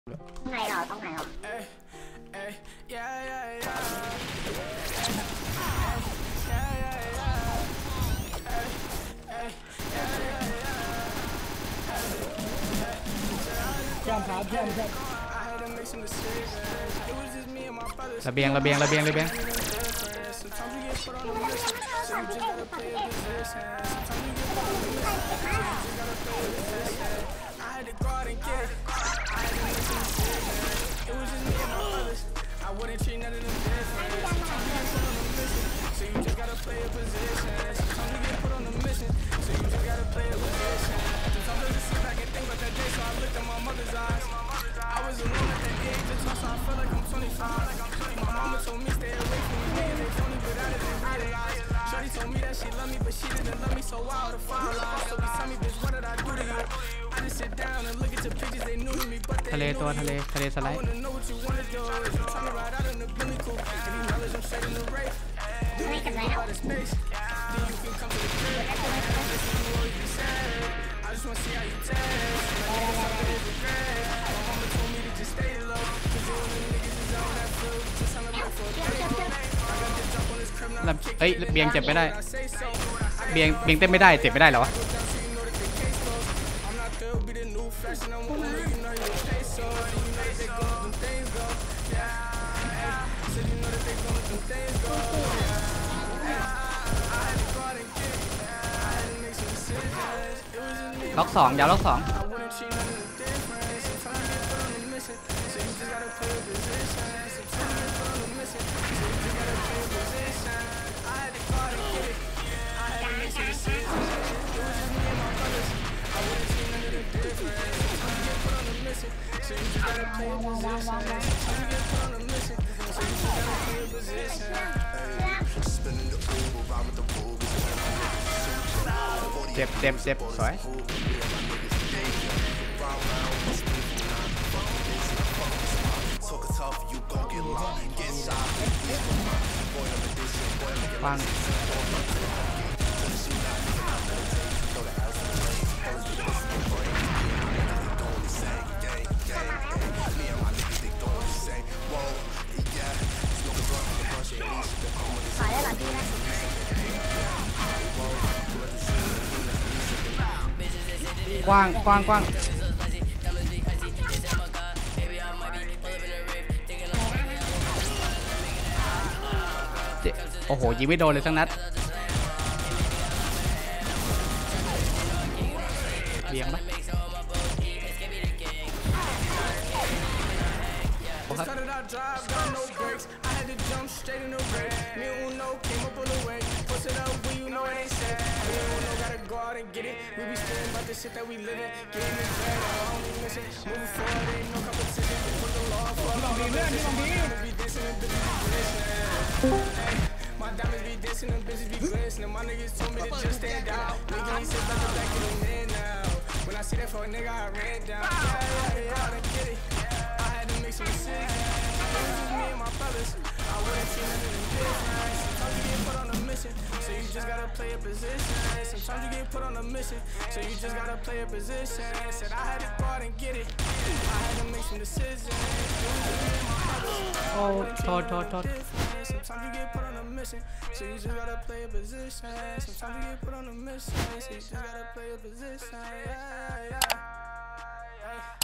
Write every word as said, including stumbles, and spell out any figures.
ไงเหรอต้องไหนเหรอแก้มครับแก้มครับระเบียงระเบียงระเบียงระเบียงทะเลตัวทะเลทะเลสไลด์ไม่กันแล้วเอ้ยเบียงเจ็บไม่ได้เบียงเบียงเต้นไม่ได้เจ็บไม่ได้เหรอวะล็อกสองยาวล็อกสองเจ็บเจ็บเจ็บสวยวางขอได้หรอพี่นะกว้างกว้างกว้างโอ้โหยิงไม่โดนเลยทั้งนัดเบี่ยงปะ My diamonds be dancing, them bitches be glistening. My niggas told me to just stand out. Nigga, he said back back in the man now. When I see that for a nigga, I ran down. Yeah, yeah, yeah, I done get it. I had to make some decisions. It was just me and my brothers. I wouldn't see nothing different. Sometimes you get put on a mission, so you just gotta play a position. Sometimes you get put on a mission, so you just gotta play a position. Said I had to go out and get it. I had to make some decisions. It was just me and my brothers. โอ้โทษโทษโทษ Sometimes you get put on a mission, so you just gotta play a position. Sometimes you get put on a mission, so you just gotta play a position. Yeah, yeah, yeah.